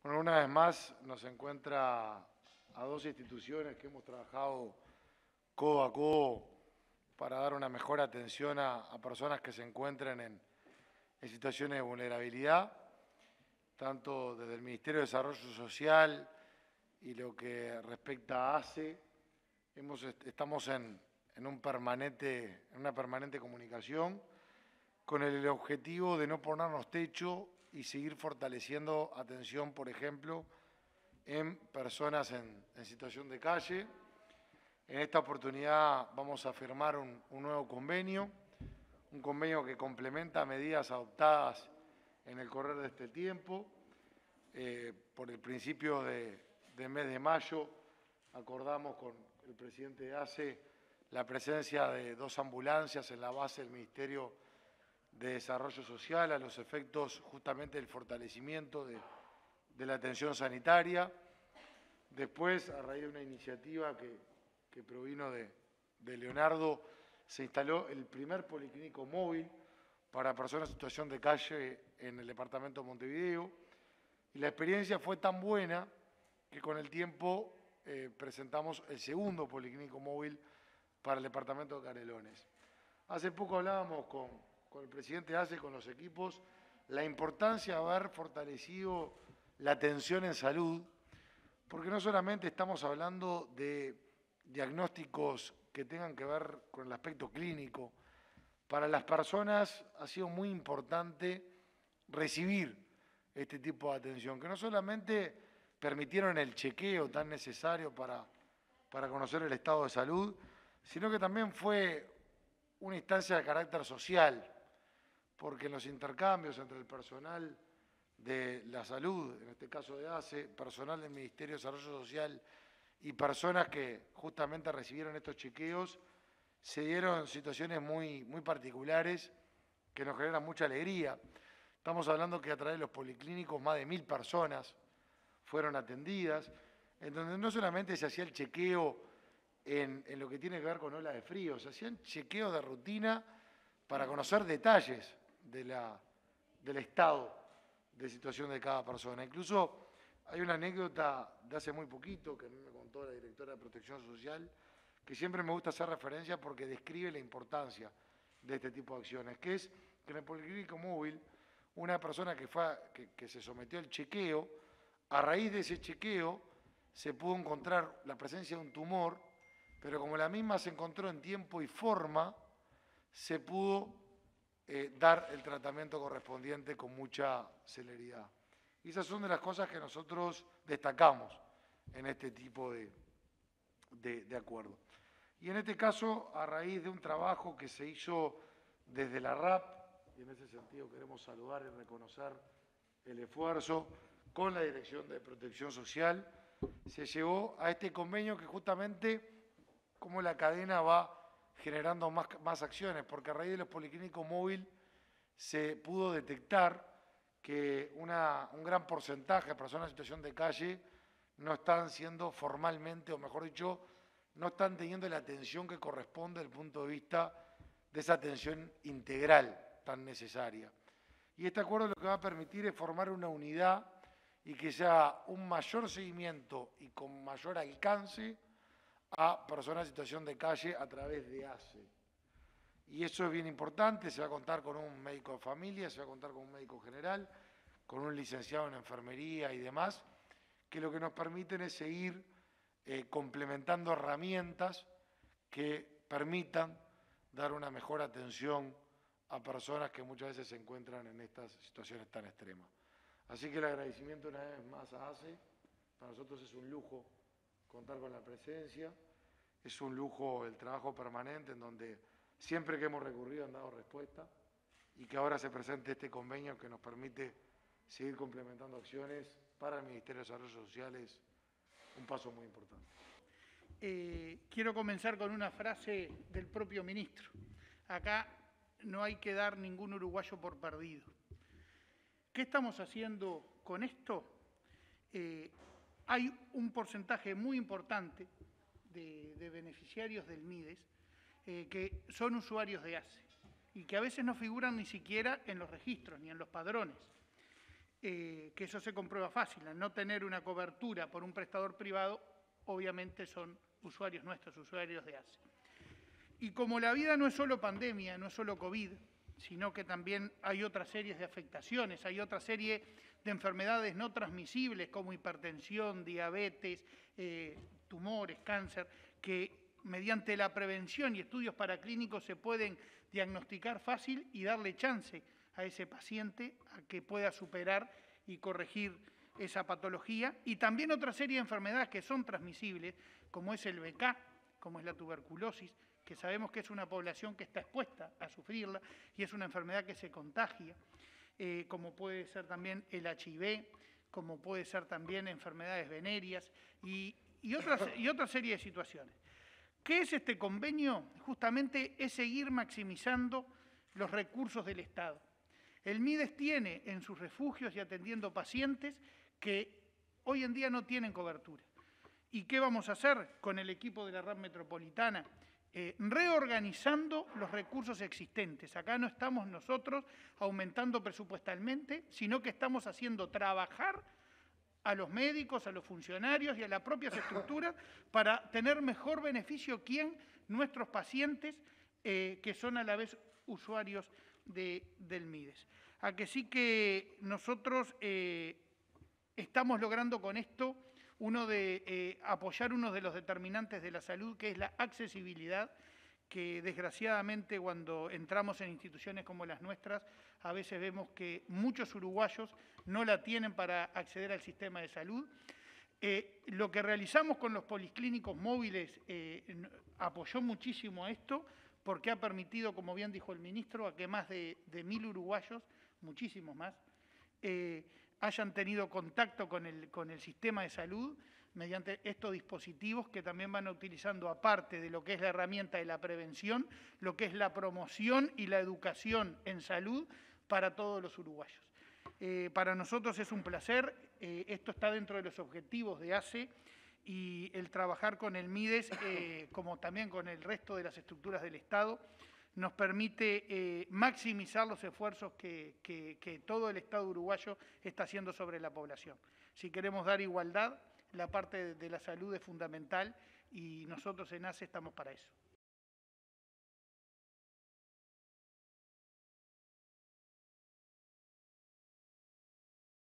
Bueno, una vez más nos encuentra a dos instituciones que hemos trabajado codo a codo para dar una mejor atención a personas que se encuentren en situaciones de vulnerabilidad, tanto desde el Ministerio de Desarrollo Social y lo que respecta a ACE. Estamos en una permanente comunicación con el objetivo de no ponernos techo y seguir fortaleciendo atención, por ejemplo, en personas en situación de calle. En esta oportunidad vamos a firmar un nuevo convenio, un convenio que complementa medidas adoptadas en el correr de este tiempo. Por el principio del mes de mayo acordamos con el presidente de ACE la presencia de 2 ambulancias en la base del Ministerio de Desarrollo Social a los efectos justamente del fortalecimiento de la atención sanitaria. Después, a raíz de una iniciativa que provino de Leonardo, se instaló el primer policlínico móvil para personas en situación de calle en el departamento de Montevideo. Y la experiencia fue tan buena que con el tiempo presentamos el segundo policlínico móvil para el departamento de Canelones. Hace poco hablábamos con el presidente de ACE, con los equipos, la importancia de haber fortalecido la atención en salud, porque no solamente estamos hablando de diagnósticos que tengan que ver con el aspecto clínico. Para las personas ha sido muy importante recibir este tipo de atención, que no solamente permitieron el chequeo tan necesario para conocer el estado de salud, sino que también fue una instancia de carácter social, porque en los intercambios entre el personal de la salud, en este caso de ACE, personal del Ministerio de Desarrollo Social y personas que justamente recibieron estos chequeos, se dieron situaciones muy particulares que nos generan mucha alegría. Estamos hablando que a través de los policlínicos más de 1000 personas fueron atendidas, en donde no solamente se hacía el chequeo en lo que tiene que ver con ola de frío, se hacían chequeos de rutina para conocer detalles del estado de situación de cada persona. Incluso hay una anécdota de hace muy poquito que a mí me contó la directora de Protección Social, que siempre me gusta hacer referencia porque describe la importancia de este tipo de acciones, que es que en el policlínico móvil, una persona que se sometió al chequeo, a raíz de ese chequeo se pudo encontrar la presencia de un tumor, pero como la misma se encontró en tiempo y forma, se pudo dar el tratamiento correspondiente con mucha celeridad. Y esas son de las cosas que nosotros destacamos en este tipo de acuerdo. Y en este caso, a raíz de un trabajo que se hizo desde la RAP, y en ese sentido queremos saludar y reconocer el esfuerzo con la Dirección de Protección Social, se llegó a este convenio que justamente, como la cadena va generando más acciones, porque a raíz de los policlínicos móviles se pudo detectar que un gran porcentaje de personas en situación de calle no están siendo formalmente, o mejor dicho, no están teniendo la atención que corresponde desde el punto de vista de esa atención integral tan necesaria. Y este acuerdo lo que va a permitir es formar una unidad y que sea un mayor seguimiento y con mayor alcance a personas en situación de calle a través de ACE. Y eso es bien importante, se va a contar con un médico de familia, se va a contar con un médico general, con un licenciado en enfermería y demás, que lo que nos permiten es seguir complementando herramientas que permitan dar una mejor atención a personas que muchas veces se encuentran en estas situaciones tan extremas. Así que el agradecimiento una vez más a ACE, para nosotros es un lujo contar con la presencia, es un lujo el trabajo permanente en donde siempre que hemos recurrido han dado respuesta y que ahora se presente este convenio que nos permite seguir complementando acciones para el Ministerio de Desarrollo Social es un paso muy importante. Quiero comenzar con una frase del propio ministro. Acá no hay que dar ningún uruguayo por perdido. ¿Qué estamos haciendo con esto? Hay un porcentaje muy importante de beneficiarios del MIDES que son usuarios de ACE y que a veces no figuran ni siquiera en los registros ni en los padrones. que eso se comprueba fácil. Al no tener una cobertura por un prestador privado, obviamente son usuarios nuestros, usuarios de ACE. Y como la vida no es solo pandemia, no es solo COVID, sino que también hay otras series de afectaciones, hay otra serie de enfermedades no transmisibles como hipertensión, diabetes, tumores, cáncer, que mediante la prevención y estudios paraclínicos se pueden diagnosticar fácil y darle chance a ese paciente a que pueda superar y corregir esa patología. Y también otra serie de enfermedades que son transmisibles, como es el VK, como es la tuberculosis, que sabemos que es una población que está expuesta a sufrirla y es una enfermedad que se contagia, como puede ser también el HIV, como puede ser también enfermedades venéreas y otra serie de situaciones. ¿Qué es este convenio? Justamente es seguir maximizando los recursos del Estado. El MIDES tiene en sus refugios y atendiendo pacientes que hoy en día no tienen cobertura. ¿Y qué vamos a hacer con el equipo de la RAP Metropolitana? Reorganizando los recursos existentes. Acá no estamos nosotros aumentando presupuestalmente, sino que estamos haciendo trabajar a los médicos, a los funcionarios y a las propias estructuras para tener mejor beneficio nuestros pacientes, que son a la vez usuarios del MIDES. A que sí que nosotros estamos logrando con esto apoyar uno de los determinantes de la salud, que es la accesibilidad, que desgraciadamente cuando entramos en instituciones como las nuestras, a veces vemos que muchos uruguayos no la tienen para acceder al sistema de salud. Lo que realizamos con los policlínicos móviles apoyó muchísimo a esto, porque ha permitido, como bien dijo el ministro, a que más de 1.000 uruguayos, muchísimos más, hayan tenido contacto con el sistema de salud mediante estos dispositivos que también van utilizando, aparte de lo que es la herramienta de la prevención, lo que es la promoción y la educación en salud para todos los uruguayos. Para nosotros es un placer, esto está dentro de los objetivos de ACE y el trabajar con el MIDES, como también con el resto de las estructuras del Estado, nos permite maximizar los esfuerzos que todo el Estado uruguayo está haciendo sobre la población. Si queremos dar igualdad, la parte de la salud es fundamental y nosotros en ACE estamos para eso.